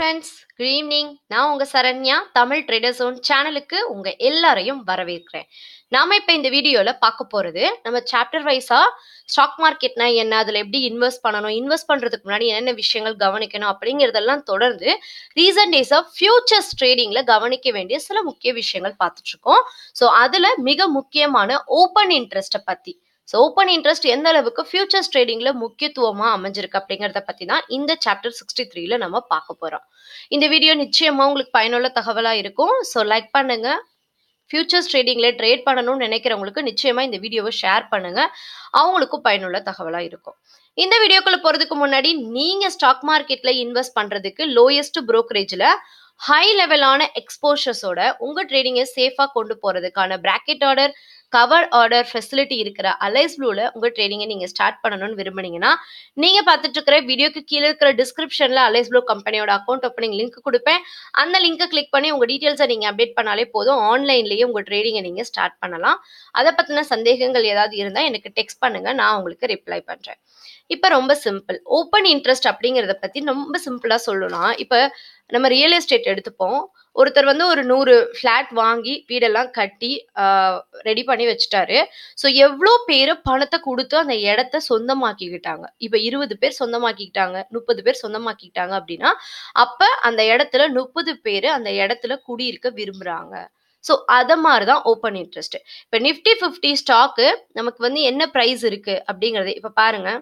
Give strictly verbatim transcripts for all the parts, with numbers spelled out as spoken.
Friends, good evening. நான் உங்க Saranya. Tamil trader zone சேனலுக்கு உங்க எல்லாரையும் வரவேற்கிறேன். நாம இப்ப இந்த வீடியோல பார்க்க போறது நம்ம சாப்டர் வைஸா ஸ்டாக் மார்க்கெட்னா என்ன, அதுல எப்படி இன்வெஸ்ட் பண்ணணும், இன்வெஸ்ட் பண்றதுக்கு முன்னாடி என்னென்ன விஷயங்கள் கவனிக்கணும் அப்படிங்கறதெல்லாம் தொடர்ந்து ரீசன்ட் டேஸா ஃபியூச்சர்ஸ் ட்ரேடிங்ல கவனிக்க வேண்டிய சில முக்கிய விஷயங்கள் பார்த்துட்டு இருக்கோம். ஸோ அதுல மிக முக்கியமான ஓப்பன் இன்ட்ரெஸ்ட்டை பத்தி, ஸோ ஓப்பன் இன்ட்ரெஸ்ட் எந்த அளவுக்கு ஃபியூச்சர்ஸ் ட்ரேடிங்ல முக்கியத்துவமா அமைஞ்சிருக்கு அப்படிங்கறத பத்தி தான் இந்த சாப்டர் சிக்ஸ்டி த்ரீல நம்ம பார்க்க போறோம். இந்த வீடியோ நிச்சயமா உங்களுக்கு பயனுள்ள தகவலா இருக்கும். ஸோ லைக் பண்ணுங்க. ஃபியூச்சர்ஸ் ட்ரேடிங்ல ட்ரேட் பண்ணணும்னு நினைக்கிறவங்களுக்கு நிச்சயமா இந்த வீடியோவை ஷேர் பண்ணுங்க. அவங்களுக்கும் பயனுள்ள தகவலா இருக்கும். இந்த வீடியோக்குள்ள போறதுக்கு முன்னாடி நீங்க ஸ்டாக் மார்க்கெட்ல இன்வெஸ்ட் பண்றதுக்கு லோயஸ்ட் புரோக்கரேஜ்ல ஹை லெவலான எக்ஸ்போஷர்ஸோட உங்க ட்ரேடிங்கை சேஃபா கொண்டு போறதுக்கான bracket order, cover order facility இருக்கிற அலைஸ் ப்ளூல உங்க ட்ரேடிங்கை நீங்க ஸ்டார்ட் பண்ணணும்னு விரும்புனீங்கன்னா நீங்க பார்த்துட்டு இருக்கிற வீடியோக்கு கீழே இருக்கிற டிஸ்கிரிப்ஷன்ல அலைஸ் ப்ளூ கம்பெனியோட அக்கௌண்ட் ஓப்பனிங் லிங்க் கொடுப்பேன். அந்த லிங்கை கிளிக் பண்ணி உங்க டீட்டெயில்ஸை நீங்க அப்டேட் பண்ணாலே போதும். ஆன்லைன்லயே உங்க ட்ரேடிங்கை நீங்க ஸ்டார்ட் பண்ணலாம். அதை பத்தின சந்தேகங்கள் ஏதாவது இருந்தா எனக்கு டெக்ஸ்ட் பண்ணுங்க, நான் உங்களுக்கு ரிப்ளை பண்றேன். இப்ப ரொம்ப சிம்பிள். ஓப்பன் இன்ட்ரெஸ்ட் அப்படிங்கறத பத்தி ரொம்ப சிம்பிளா சொல்லலாம். இப்ப நம்ம ரியல் எஸ்டேட் எடுத்துப்போம். ஒருத்தர் வந்து ஒரு நூறு ஃபிளாட் வாங்கி வீடெல்லாம் கட்டி ரெடி பண்ணி வச்சுட்டாரு. ஸோ எவ்வளோ பேர் பணத்தை கொடுத்து அந்த இடத்த சொந்தமாக்கிக்கிட்டாங்க. இப்போ இருபது பேர் சொந்தமாக்கிக்கிட்டாங்க, முப்பது பேர் சொந்தமாக்கிக்கிட்டாங்க அப்படின்னா அப்ப அந்த இடத்துல முப்பது பேர் அந்த இடத்துல குடியிருக்க விரும்புறாங்க. ஸோ அத மாதிரி தான் ஓப்பன் இன்ட்ரெஸ்ட். இப்போ நிஃப்டி ஃபிஃப்டி ஸ்டாக்கு நமக்கு வந்து என்ன ப்ரைஸ் இருக்கு அப்படிங்கிறது இப்போ பாருங்க.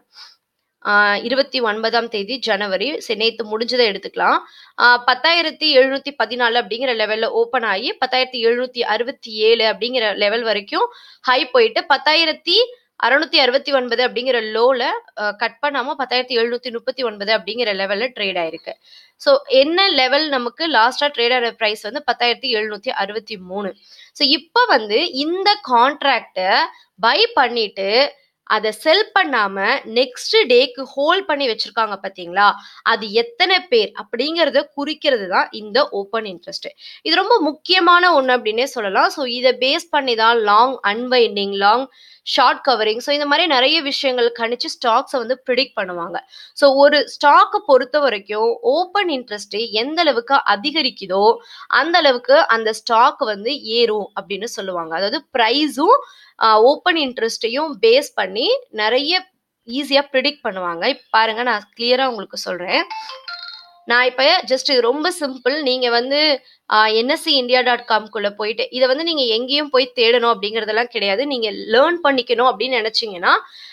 ஆஹ் இருபத்தி ஒன்பதாம் தேதி ஜனவரி, நேற்று முடிஞ்சதை எடுத்துக்கலாம். ஆஹ் பத்தாயிரத்தி எழுநூத்தி பதினாலு அப்படிங்கிற லெவல்ல ஓப்பன் ஆகி பத்தாயிரத்தி எழுநூத்தி அறுபத்தி ஏழு அப்படிங்கிற லெவல் வரைக்கும் ஹை போயிட்டு பத்தாயிரத்தி அறுநூத்தி அறுபத்தி ஒன்பது அப்படிங்கிற லோல கட் பண்ணாம பத்தாயிரத்தி எழுநூத்தி முப்பத்தி ஒன்பது அப்படிங்கிற லெவல்ல ட்ரேட் ஆயிருக்கு. ஸோ என்ன லெவல் நமக்கு லாஸ்டா ட்ரேட் ஆகிற ப்ரைஸ் வந்து பத்தாயிரத்தி எழுநூத்தி அறுபத்தி மூணு. ஸோ இப்போ வந்து இந்த கான்ட்ராக்டை பை பண்ணிட்டு அதை செல் பண்ணாம நெக்ஸ்ட் டேக்கு ஹோல்ட் பண்ணி வச்சிருக்காங்க பாத்தீங்களா, அது எத்தனை பேர் அப்படிங்கறத குறிக்கிறது தான் இந்த ஓப்பன் இன்ட்ரெஸ்ட். இது ரொம்ப முக்கியமான ஒண்ணு அப்படின்னே சொல்லலாம். ஸோ இதை பேஸ் பண்ணி தான் long unwinding, long short covering, so இந்த மாதிரி நிறைய விஷயங்கள் கணிச்சு ஸ்டாக்ஸை வந்து ப்ரிடிக்ட் பண்ணுவாங்க. ஸோ ஒரு ஸ்டாக்கை பொறுத்த வரைக்கும் ஓப்பன் இன்ட்ரெஸ்ட் எந்த அளவுக்கு அதிகரிக்குதோ அந்த அளவுக்கு அந்த ஸ்டாக் வந்து ஏறும் அப்படின்னு சொல்லுவாங்க. அதாவது ப்ரைஸும் ஓப்பன் இன்ட்ரெஸ்டையும் பேஸ் பண்ணி நிறைய ஈஸியா ப்ரிடிக்ட் பண்ணுவாங்க. இப்ப பாருங்க, நான் கிளியரா உங்களுக்கு சொல்றேன். நான் இப்ப ஜஸ்ட் ரொம்ப சிம்பிள். நீங்க வந்து என்எஸ்சி இந்தியா டாட் காம்குள்ள போயிட்டு இதை வந்து நீங்க எங்கேயும் போய் தேடணும் அப்படிங்கறதெல்லாம் கிடையாது. நீங்க லேர்ன் பண்ணிக்கணும் அப்படின்னு நினைச்சீங்கன்னா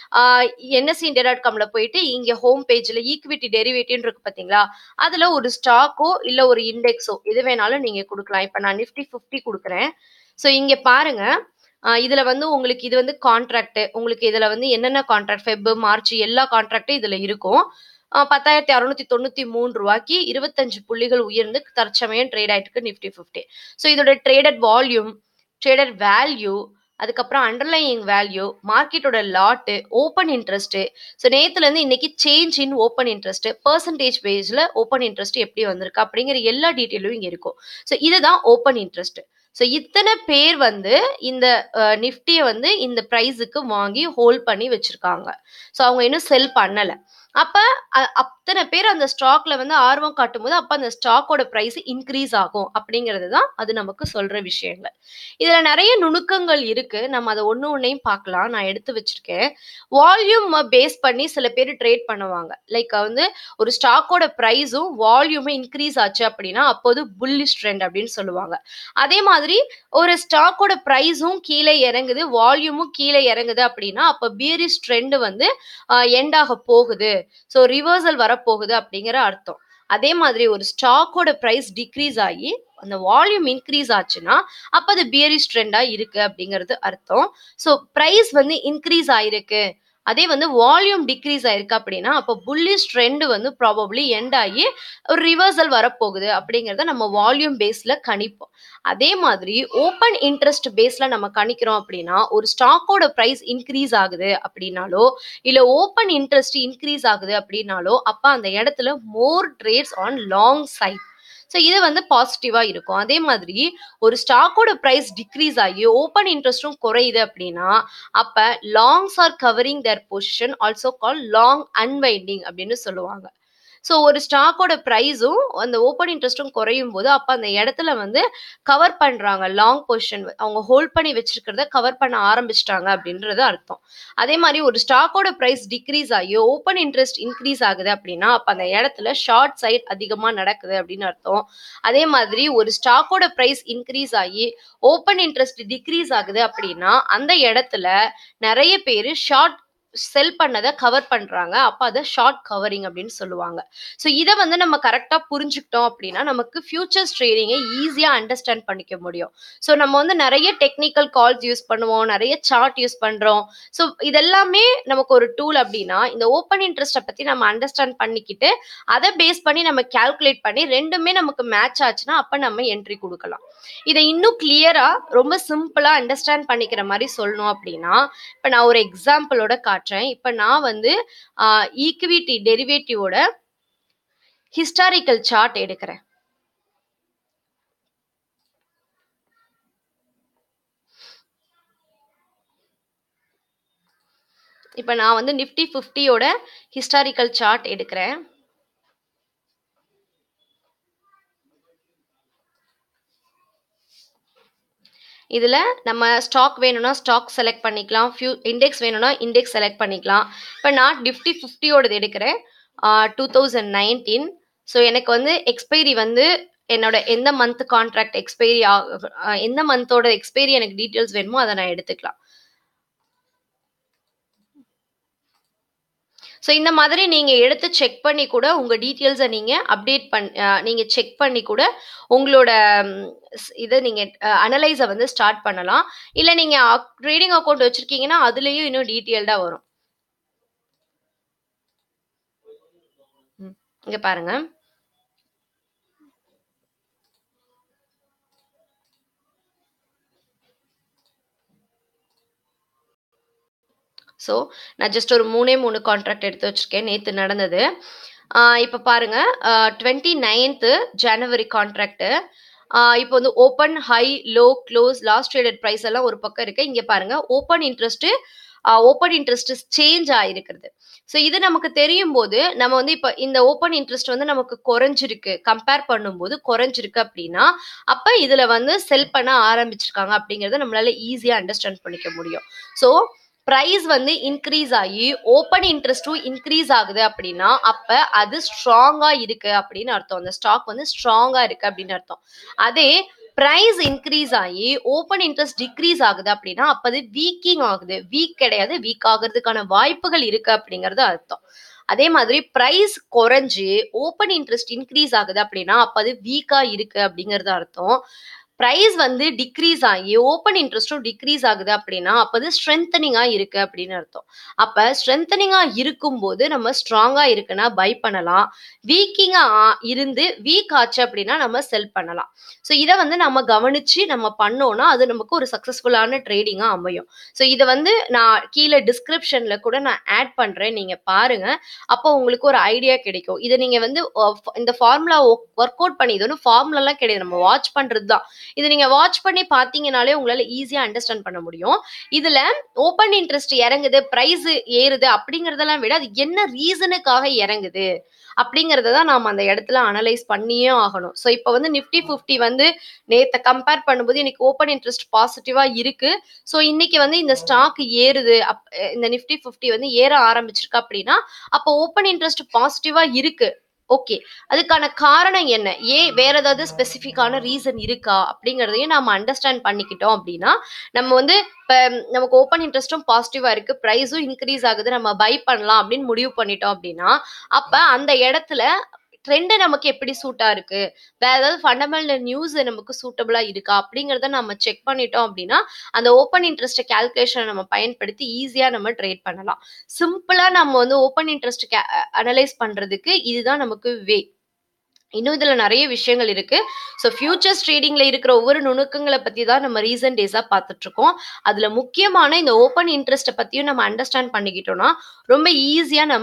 என்எஸ்சி இந்தியா டாட் காம்ல போயிட்டு இங்க ஹோம் பேஜ்ல ஈக்விட்டி டெரிவேட்டிவ் இருக்கு பாத்தீங்களா, அதுல ஒரு ஸ்டாக்கோ இல்ல ஒரு இண்டெக்ஸோ எது வேணாலும் நீங்க கொடுக்கலாம். இப்ப நான் நிஃப்டி ஃபிஃப்டி கொடுக்குறேன். ஸோ இங்க பாருங்க, இதுல வந்து உங்களுக்கு இது வந்து கான்ட்ராக்ட், உங்களுக்கு இதுல வந்து என்னென்ன கான்ட்ராக்ட் ஃபெப் மார்ச் எல்லா கான்ட்ராக்டும் இதுல இருக்கும். பத்தாயிரத்தி அறுநூத்தி தொண்ணூத்தி மூணு ரூபாய்க்கு இருபத்தஞ்சு புள்ளிகள் உயர்ந்து தற்சமயம் ட்ரேட் ஆயிட்டு நிஃப்டி ஃபிஃப்டி. ஸோ இதோட ட்ரேடட் வால்யூம், ட்ரேடட் வேல்யூ, அதுக்கப்புறம் அண்டர்லையிங் வேல்யூ, மார்க்கெட்டோட லாட்டு, ஓப்பன் இன்ட்ரெஸ்ட். ஸோ நேத்துல இருந்து இன்னைக்கு change in open interest, percentage பேஸ்ல ஓப்பன் இன்ட்ரெஸ்ட் எப்படி வந்திருக்கு அப்படிங்கிற எல்லா டீட்டெயிலும் இங்க இருக்கும். ஸோ இதுதான் ஓப்பன் இன்ட்ரெஸ்ட். ஸோ இத்தனை பேர் வந்து இந்த நிஃப்டியை வந்து இந்த ப்ரைஸுக்கு வாங்கி ஹோல்ட் பண்ணி வச்சிருக்காங்க. ஸோ அவங்க இன்னும் செல் பண்ணல. அப்ப அத்தனை பேர் அந்த ஸ்டாக்ல வந்து ஆர்வம் காட்டும் போது அப்ப அந்த ஸ்டாக்கோட பிரைஸ் இன்க்ரீஸ் ஆகும் அப்படிங்கிறது தான் அது நமக்கு சொல்ற விஷயங்கள். இதுல நிறைய நுணுக்கங்கள் இருக்கு. நம்ம அதை ஒண்ணு ஒன்னையும் பார்க்கலாம். நான் எடுத்து வச்சிருக்கேன். வால்யூம் பேஸ் பண்ணி சில பேர் ட்ரேட் பண்ணுவாங்க. லைக் வந்து ஒரு ஸ்டாக்கோட பிரைஸும் வால்யூமும் இன்க்ரீஸ் ஆச்சு அப்படின்னா அப்போது புல்லிஷ் ட்ரெண்ட் அப்படின்னு சொல்லுவாங்க. அதே மாதிரி ஒரு ஸ்டாக்கோட பிரைஸும் கீழே இறங்குது, வால்யூமும் கீழே இறங்குது அப்படின்னா அப்ப பியரிஷ் ட்ரெண்ட் வந்து எண்ட் ஆக போகுது, ஸோ ரிவர்சல் வரப்போகுது அப்படிங்கிற அர்த்தம். அதே மாதிரி ஒரு ஸ்டாக்கோட பிரைஸ் டிக்ரீஸ் ஆகி அந்த வால்யூம் இன்க்ரீஸ் ஆச்சுன்னா அப்ப அது பியரிஷ் ட்ரெண்டா இருக்கு அப்படிங்கிறது அர்த்தம். ஸோ பிரைஸ் வந்து இன்க்ரீஸ் ஆயிருக்கு, அதே வந்து வால்யூம் டிக்ரீஸ் ஆயிருக்கு அப்படின்னா அப்போ புல்லிஷ் ட்ரெண்ட் வந்து ப்ராபப்ளி எண்ட் ஆகி ஒரு ரிவர்சல் வரப்போகுது அப்படிங்கிறத நம்ம வால்யூம் பேஸ்ல கணிப்போம். அதே மாதிரி ஓப்பன் இன்ட்ரெஸ்ட் பேஸ்ல நம்ம கணிக்கிறோம் அப்படின்னா ஒரு ஸ்டாக்கோட பிரைஸ் இன்க்ரீஸ் ஆகுது அப்படின்னாலோ இல்ல ஓப்பன் இன்ட்ரெஸ்ட் இன்க்ரீஸ் ஆகுது அப்படின்னாலோ அப்ப அந்த இடத்துல more trades on long side. So இது வந்து பாசிட்டிவா இருக்கும். அதே மாதிரி ஒரு ஸ்டாக்கோட பிரைஸ் டிக்ரீஸ் ஆகி ஓப்பன் இன்ட்ரெஸ்டும் குறையுது அப்படின்னா அப்ப longs are covering their position, also call long unwinding அப்படின்னு சொல்லுவாங்க. ஸோ ஒரு ஸ்டாக்கோட ப்ரைஸும் அந்த ஓப்பன் இன்ட்ரெஸ்ட்டும் குறையும் போது அப்போ அந்த இடத்துல வந்து கவர் பண்ணுறாங்க, லாங் பொசிஷன் அவங்க ஹோல்ட் பண்ணி வச்சிருக்கிறத கவர் பண்ண ஆரம்பிச்சிட்டாங்க அப்படின்றது அர்த்தம். அதே மாதிரி ஒரு ஸ்டாக்கோட ப்ரைஸ் டிக்ரீஸ் ஆகி ஓப்பன் இன்ட்ரெஸ்ட் இன்க்ரீஸ் ஆகுது அப்படின்னா அப்போ அந்த இடத்துல ஷார்ட் சைட் அதிகமாக நடக்குது அப்படின்னு அர்த்தம். அதே மாதிரி ஒரு ஸ்டாக்கோட ப்ரைஸ் இன்க்ரீஸ் ஆகி ஓப்பன் இன்ட்ரெஸ்ட் டிக்ரீஸ் ஆகுது அப்படின்னா அந்த இடத்துல நிறைய பேர் ஷார்ட் செல் பண்ணதை கவர் பண்றாங்க. அப்ப அதை ஷார்ட் கவரிங் அப்படின்னு சொல்லுவாங்க. ஸோ இதை வந்து நம்ம கரெக்டா புரிஞ்சுக்கிட்டோம் அப்படின்னா நமக்கு ஃபியூச்சர்ஸ் ட்ரேடிங்கை ஈஸியா அண்டர்ஸ்டாண்ட் பண்ணிக்க முடியும். ஸோ நம்ம வந்து நிறைய டெக்னிக்கல் கால்ஸ் யூஸ் பண்ணுவோம், நிறைய சார்ட் யூஸ் பண்றோம். ஸோ இதெல்லாமே நமக்கு ஒரு டூல் அப்படின்னா இந்த ஓப்பன் இன்ட்ரெஸ்ட்டை பத்தி நம்ம அண்டர்ஸ்டாண்ட் பண்ணிக்கிட்டு அதை பேஸ் பண்ணி நம்ம கால்குலேட் பண்ணி ரெண்டுமே நமக்கு மேட்ச் ஆச்சுன்னா அப்ப நம்ம என்ட்ரி கொடுக்கலாம். இதை இன்னும் கிளியரா ரொம்ப சிம்பிளா அண்டர்ஸ்டாண்ட் பண்ணிக்கிற மாதிரி சொல்லணும் அப்படின்னா இப்ப நான் ஒரு எக்ஸாம்பிளோட காட்டுறேன். இப்ப நான் வந்து ஈக்விட்டி டெரிவேட்டிவோட ஹிஸ்டாரிக்கல் சார்ட் எடுக்கிறேன். இப்ப நான் வந்து நிஃப்டி பிப்டியோட ஹிஸ்டாரிக்கல் சார்ட் எடுக்கிறேன். இதுல நம்ம ஸ்டாக் வேணும்னா ஸ்டாக் செலக்ட் பண்ணிக்கலாம், ஃபியூ இண்டெக்ஸ் வேணும்னா இண்டெக்ஸ் செலக்ட் பண்ணிக்கலாம். இப்போ நான் நிஃப்டி ஃபிஃப்டியோடது எடுக்கிறேன், டூ தௌசண்ட் நைன்டீன். ஸோ எனக்கு வந்து எக்ஸ்பைரி வந்து என்னோட எந்த மந்த் கான்ட்ராக்ட் எக்ஸ்பைரி எந்த மந்தோட எக்ஸ்பைரி எனக்கு டீட்டெயில்ஸ் வேணுமோ அதை நான் எடுத்துக்கலாம். ஸோ இந்த மாதிரி நீங்கள் எடுத்து செக் பண்ணி கூட உங்கள் டீட்டெயில்ஸை நீங்கள் அப்டேட் பண் நீங்கள் செக் பண்ணி கூட உங்களோட இதை நீங்கள் அனலைஸை வந்து ஸ்டார்ட் பண்ணலாம். இல்லை நீங்கள் ட்ரேடிங் அக்கௌண்ட் வச்சுருக்கீங்கன்னா அதுலேயும் இன்னும் டீட்டெயில்டாக வரும். இங்கே பாருங்க, ஸோ நான் ஜஸ்ட் ஒரு மூணே மூணு கான்ட்ராக்ட் எடுத்து வச்சிருக்கேன், நேற்று நடந்தது. இப்போ பாருங்க, டுவெண்ட்டி நைன்த்து ஜனவரி கான்ட்ராக்டு. இப்போ வந்து open, high, low, close, last traded price எல்லாம் ஒரு பக்கம் இருக்கு. இங்கே பாருங்க open interest open interest change ஆயிருக்கிறது. ஸோ இது நமக்கு தெரியும் போது நம்ம வந்து இப்போ இந்த ஓப்பன் இன்ட்ரெஸ்ட் வந்து நமக்கு குறைஞ்சிருக்கு, கம்பேர் பண்ணும்போது குறைஞ்சிருக்கு அப்படின்னா அப்போ இதில் வந்து செல் பண்ண ஆரம்பிச்சிருக்காங்க அப்படிங்கிறத நம்மளால ஈஸியாக அண்டர்ஸ்டாண்ட் பண்ணிக்க முடியும். ஸோ ப்ரைஸ் வந்து இன்க்ரீஸ் ஆகி ஓப்பன் இன்ட்ரெஸ்ட்டும் இன்க்ரீஸ் ஆகுது அப்படின்னா அப்போ அது ஸ்ட்ராங்காக இருக்கு அப்படின்னு அர்த்தம். அந்த ஸ்டாக் வந்து ஸ்ட்ராங்காக இருக்கு அப்படின்னு அர்த்தம். அதே பிரைஸ் இன்க்ரீஸ் ஆகி ஓப்பன் இன்ட்ரெஸ்ட் டிக்ரீஸ் ஆகுது அப்படின்னா அப்போ அது வீக்கிங் ஆகுது, வீக் கிடையாது, வீக் ஆகுறதுக்கான வாய்ப்புகள் இருக்கு அப்படிங்கிறது அர்த்தம். அதே மாதிரி பிரைஸ் குறைஞ்சு ஓப்பன் இன்ட்ரெஸ்ட் இன்க்ரீஸ் ஆகுது அப்படின்னா அப்போ அது வீக்கா இருக்கு அப்படிங்கிறது அர்த்தம். பிரைஸ் வந்து டிக்ரீஸ் ஆகி ஓப்பன் இன்ட்ரெஸ்டும் டிக்ரீஸ் ஆகுது அப்படின்னா அப்போ அது ஸ்ட்ரென்தனிங்கா இருக்கு அப்படின்னு அர்த்தம். அப்ப ஸ்ட்ரென்தனிங்கா இருக்கும்போது நம்ம ஸ்ட்ராங்கா இருக்குன்னா பை பண்ணலாம், வீக்கிங்கா இருந்து வீக் ஆச்சு அப்படின்னா நம்ம செல் பண்ணலாம். ஸோ இதை வந்து நம்ம கவனிச்சு நம்ம பண்ணோம்னா அது நமக்கு ஒரு சக்சஸ்ஃபுல்லான ட்ரேடிங்கா அமையும். ஸோ இதை வந்து நான் கீழே டிஸ்கிரிப்ஷன்ல கூட நான் ஆட் பண்றேன், நீங்க பாருங்க. அப்போ உங்களுக்கு ஒரு ஐடியா கிடைக்கும். இதை நீங்க வந்து இந்த ஃபார்முலா ஒர்க் அவுட் பண்ணி, இது ஒன்றும் ஃபார்முலாலாம் கிடையாது, நம்ம வாட்ச் பண்றது தான். இது நீங்க வாட்ச் பண்ணி பாத்தீங்கனாலே உங்களால ஈஸியா அண்டர்ஸ்டாண்ட் பண்ண முடியும். இதுல ஓப்பன் இன்ட்ரெஸ்ட் இறங்குது, பிரைஸ் ஏறுது அப்படிங்கறதெல்லாம் விட அது என்ன ரீசனுக்காக இறங்குது அப்படிங்கறத தான் நாம அந்த இடத்துல அனலைஸ் பண்ணியே ஆகணும். ஸோ இப்போ வந்து நிஃப்டி பிப்டி வந்து நேற்று கம்பேர் பண்ணும்போது இன்னைக்கு ஓப்பன் இன்ட்ரெஸ்ட் பாசிட்டிவா இருக்கு. ஸோ இன்னைக்கு வந்து இந்த ஸ்டாக் ஏறுது, இந்த நிஃப்டி பிப்டி வந்து ஏற ஆரம்பிச்சிருக்கு அப்படின்னா அப்போ ஓப்பன் இன்ட்ரெஸ்ட் பாசிட்டிவா இருக்கு. ஓகே, அதுக்கான காரணம் என்ன, ஏன் வேற ஏதாவது ஸ்பெசிஃபிக்கான ரீசன் இருக்கா அப்படிங்கிறதையும் நம்ம அண்டர்ஸ்டாண்ட் பண்ணிக்கிட்டோம் அப்படின்னா நம்ம வந்து இப்போ நமக்கு ஓப்பன் இன்ட்ரெஸ்டும் பாசிட்டிவா இருக்கு, ப்ரைஸும் இன்க்ரீஸ் ஆகுது, நம்ம பை பண்ணலாம் அப்படின்னு முடிவு பண்ணிட்டோம் அப்படின்னா அப்ப அந்த இடத்துல ட்ரெண்ட் நமக்கு எப்படி சூட்டா இருக்கு, வேற ஏதாவது ஃபண்டமெண்டல் நியூஸ் நமக்கு சூட்டபிளா இருக்கா அப்படிங்கிறத நம்ம செக் பண்ணிட்டோம் அப்படின்னா அந்த ஓப்பன் இன்ட்ரெஸ்ட் கால்குலேஷனை நம்ம பயன்படுத்தி ஈஸியா நம்ம ட்ரேட் பண்ணலாம். சிம்பிளா நம்ம வந்து ஓப்பன் இன்ட்ரெஸ்ட் அனலைஸ் பண்றதுக்கு இதுதான் நமக்கு வே. இன்னும் இதுல நிறைய விஷயங்கள் இருக்கு. ஸோ ஃபியூச்சர்ஸ் ட்ரேடிங்ல இருக்கிற ஒவ்வொரு நுணுக்கங்களை பத்தி தான் நம்ம ரீசன்ட் டேஸா பார்த்துட்டு இருக்கோம். அதுல முக்கியமான இந்த ஓப்பன் இன்ட்ரெஸ்ட்டை பத்தியும் நம்ம அண்டர்ஸ்டாண்ட் பண்ணிக்கிட்டோம்னா ரொம்ப ஈஸியா நம்ம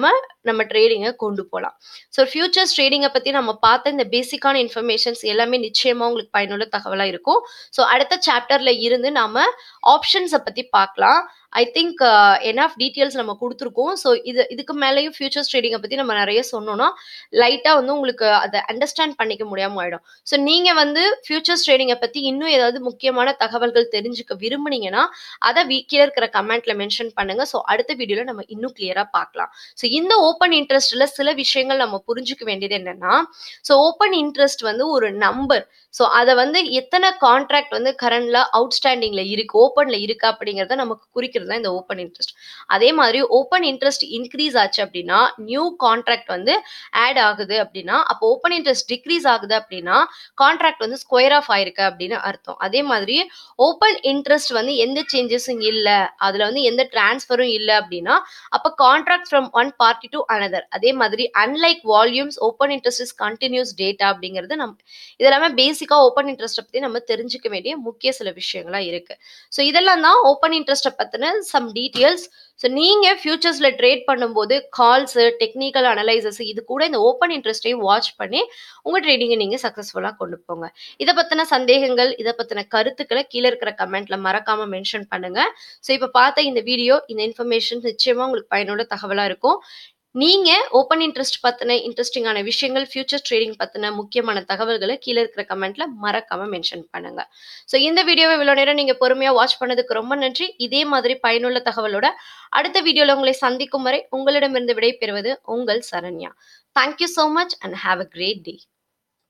நம்ம ட்ரேடிங்கை கொண்டு போகலாம். ஸோ ஃபியூச்சர்ஸ் ட்ரேடிங்கை பற்றி நம்ம பார்த்த இந்த பேசிக்கான இன்ஃபர்மேஷன்ஸ் எல்லாமே நிச்சயமாக உங்களுக்கு பயனுள்ள தகவலாக இருக்கும். ஸோ அடுத்த சாப்டரில் இருந்து நாம் ஆப்ஷன்ஸை பற்றி பார்க்கலாம். ஐ திங்க் என்ஆஃப் டீட்டெயில்ஸ் நம்ம கொடுத்துருக்கோம். ஸோ இது இதுக்கு மேலேயும் ஃபியூச்சர்ஸ் ட்ரேடிங்கை பற்றி நம்ம நிறைய சொன்னோம்னா லைட்டாக வந்து உங்களுக்கு அதை அண்டர்ஸ்டாண்ட் பண்ணிக்க முடியாமல் ஆகிடும். ஸோ நீங்கள் வந்து ஃபியூச்சர்ஸ் ட்ரேடிங்கை பற்றி இன்னும் ஏதாவது முக்கியமான தகவல்கள் தெரிஞ்சுக்க விரும்புனீங்கன்னா அதை கீழே இருக்கிற கமெண்ட்ல மென்ஷன் பண்ணுங்க. ஸோ அடுத்த வீடியோவில் நம்ம இன்னும் கிளியராக பார்க்கலாம். ஸோ இந்த ஓப்பன் இன்ட்ரெஸ்ட்ல சில விஷயங்கள் நம்ம புரிஞ்சுக்க வேண்டியது என்னன்னா, ஸோ ஓப்பன் இன்ட்ரெஸ்ட் வந்து ஒரு நம்பர். ஸோ அதை வந்து எத்தனை கான்ட்ராக்ட் வந்து கரண்ட்ல அவுட்ஸ்டாண்டிங்ல இருக்கு, ஓப்பன்ல இருக்கு அப்படிங்கிறத நமக்கு குறிக்கிறது தான் இந்த ஓப்பன் இன்ட்ரெஸ்ட். அதே மாதிரி ஓப்பன் இன்ட்ரெஸ்ட் இன்க்ரீஸ் ஆச்சு அப்படின்னா நியூ கான்ட்ராக்ட் வந்து ஆட் ஆகுது அப்படின்னா, அப்போ ஓப்பன் இன்ட்ரெஸ்ட் டிக்ரீஸ் ஆகுது அப்படின்னா கான்ட்ராக்ட் வந்து ஸ்கொயர் ஆஃப் ஆயிருக்கு அப்படின்னு அர்த்தம். அதே மாதிரி ஓப்பன் இன்ட்ரெஸ்ட் வந்து எந்த சேஞ்சஸும் இல்லை, அதுல வந்து எந்த டிரான்ஸ்ஃபரும் இல்லை அப்படின்னா அப்போ contract from one party to another. அதே மாதிரி unlike volumes open interest is continuous data அப்படிங்கிறது நம்ம இதெல்லாமே பேசிக்கா ஓப்பன் இன்ட்ரெஸ்ட் பத்தி நம்ம தெரிஞ்சுக்க வேண்டிய முக்கிய சில விஷயங்களா இருக்கு. ஸோ இதெல்லாம் தான் ஓப்பன் இன்ட்ரெஸ்ட் பத்தின சம் டீட்டெயில்ஸ். ஸோ நீங்க ஃபியூச்சர்ஸ்ல ட்ரேட் பண்ணும்போது கால்ஸ், டெக்னிக்கல் அனலைசஸ் இது கூட இந்த ஓப்பன் இன்ட்ரெஸ்டையும் வாட்ச் பண்ணி உங்க ட்ரேடிங்கை நீங்க சக்சஸ்ஃபுல்லா கொண்டு போங்க. இதை பத்தின சந்தேகங்கள், இதை பத்தின கருத்துக்களை கீழே இருக்கிற கமெண்ட்ல மறக்காம மென்ஷன் பண்ணுங்க. ஸோ இப்போ பார்த்த இந்த வீடியோ, இந்த இன்ஃபர்மேஷன் நிச்சயமா உங்களுக்கு பயனுள்ள தகவலா இருக்கும். நீங்க ஓப்பன் இன்ட்ரெஸ்ட் பத்தின இன்ட்ரெஸ்டிங்கான விஷயங்கள், ஃபியூச்சர் ட்ரேடிங் பத்தின முக்கியமான தகவல்களை கீழே இருக்கிற கமெண்ட்ல மறக்காம மென்ஷன் பண்ணுங்க. ஸோ இந்த வீடியோவை இவ்வளவு நேரம் நீங்க பொறுமையா வாட்ச் பண்ணதுக்கு ரொம்ப நன்றி. இதே மாதிரி பயனுள்ள தகவலோட அடுத்த வீடியோல உங்களை சந்திக்கும் வரை உங்களிடமிருந்து விடை பெறுவது உங்கள் Saranya. Thank you so much and have a great day.